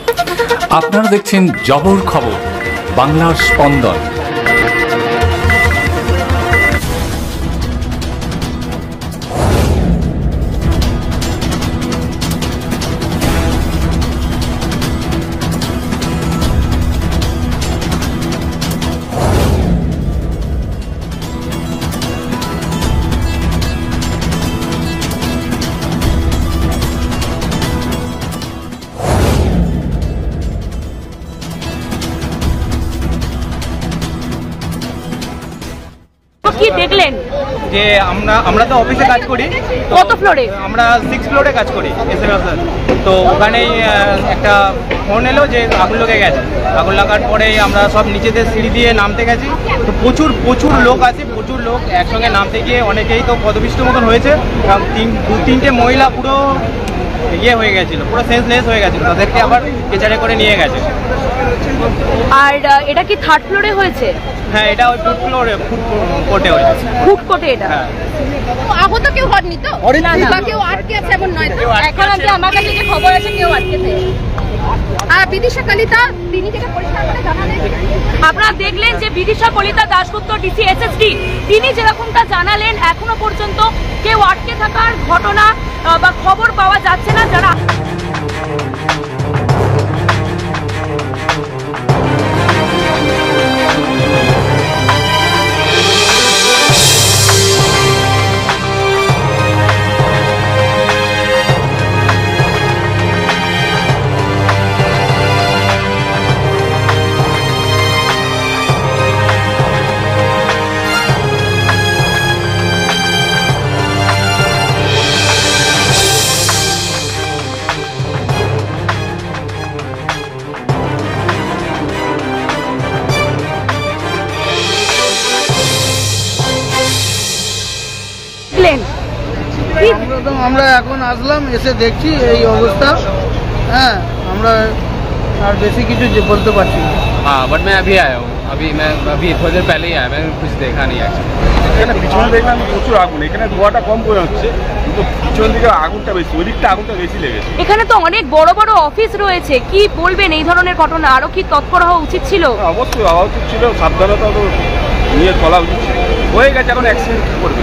আপনারা দেখছেন জবর খবর, বাংলার স্পন্দন। কি দেখলেন? যে আমরা তো অফিসে কাজ করি। কত ফ্লোরে? আমরা 6 ফ্লোরে কাজ করি এসএমএস। তো ওখানেই একটা ফোন এলো যে আগুন লেগে গেছে। আগুন লাগার পরে আমরা সব নিচেতে সিঁড়ি দিয়ে নামতে গেছি। তো প্রচুর লোক আছে, প্রচুর লোক একসঙ্গে নামতে গিয়ে অনেকেই তো পদপিষ্ট মতন হয়েছে। 2-3টে মহিলা পুরো ইয়ে হয়ে গেছিলো, পুরো সেন্সলেস হয়ে গেছিলো, তাদেরকে আবার কেচারে করে নিয়ে গেছে। আর এটা কি 3rd ফ্লোরে হয়েছে? হ্যাঁ, এটা ওই ফুড কোর্টে হয়েছে। ফুড কোর্টে এটা? হ্যাঁ। আহত কেউ হয়নি তো? না, কেউ আটকে আছে এমন নয় তো? এখন অবধি আমার কাছে যে খবর আছে কেউ আটকে থাকে। আর বিদিশা কলিতা তিনি যেটা পরিষ্কার করে জানালেন, আপনারা দেখলেন যে বিদিশা কলিতা দাশগুপ্ত ডিসি এসএসডি তিনি যেরকমটা জানালেন, এখনো পর্যন্ত কেউ আটকে থাকার ঘটনা বা খবর পাওয়া যাচ্ছে না। যারা আমরা এখন আসলাম, এসে দেখছি এই অবস্থা। হ্যাঁ, আমরা আর বেশি কিছু বলতে পারছি না। हाँ बट मैं अभी आया हूँ, अभी थोड़ी देर पहले ही आया, मैंने कुछ देखा नहीं एक्चुअली। এখানে পিছনে দেখলাম প্রচুর আগুন, এখানে ধোঁয়াটা কম করে হচ্ছে, কিন্তু পিছন দিকে আগুনটা বেশি, ওই দিকটা আগুনটা বেশি লেগেছে। এখানে তো অনেক বড় বড় অফিস রয়েছে, কি বলবেন এই ধরনের ঘটনা? আরো কি তৎপর হওয়া উচিত ছিল? অবশ্যই হওয়া উচিত ছিল, সাবধানতা তো নিয়ে চলা উচিত ছিল। হয়ে গেছে, এখন অ্যাক্সিডেন্ট কী করবে?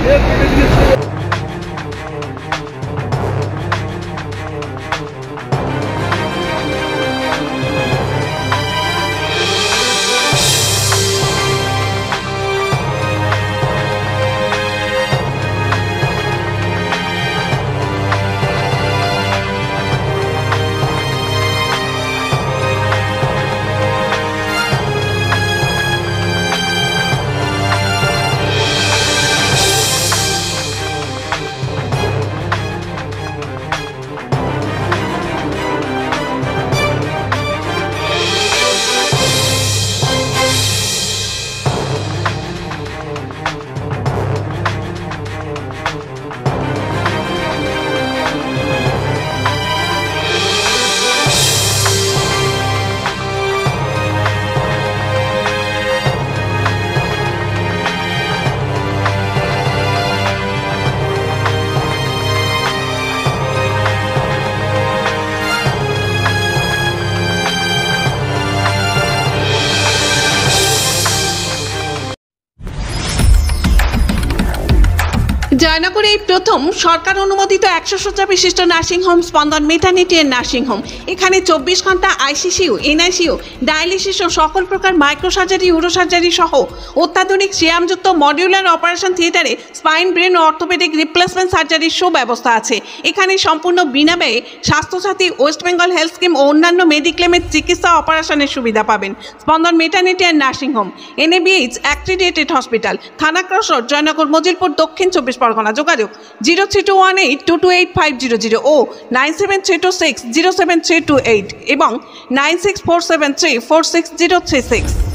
জয়নগরে এই প্রথম সরকার অনুমোদিত 100 শয্যা বিশিষ্ট নার্সিংহোম স্পন্দন মেটার্নিটি এন্ড নার্সিংহোম। এখানে 24 ঘন্টা আইসিসিউ, এনআইসিউ, ডায়ালিসিস ও সকল প্রকার মাইক্রোসার্জারি, ইউরোসার্জারি সহ অত্যাধুনিক সিয়ামযুক্ত মডিউলার অপারেশন থিয়েটারে স্পাইন, ব্রেন ও অর্থোপেডিক রিপ্লেসমেন্ট সার্জারির সুব্যবস্থা আছে। এখানে সম্পূর্ণ বিনা ব্যয়ে Swasthya Sathi, West Bengal health scheme ও অন্যান্য মেডিক্লেমের চিকিৎসা অপারেশনের সুবিধা পাবেন। Spandan maternity and nursing home, NABH accredited hospital, Thana cross road, Joynagar, Majilpur, Dakshin 24 Pargana. যোগাযোগ 0321822850 ও 9732607328 এবং 9647346036।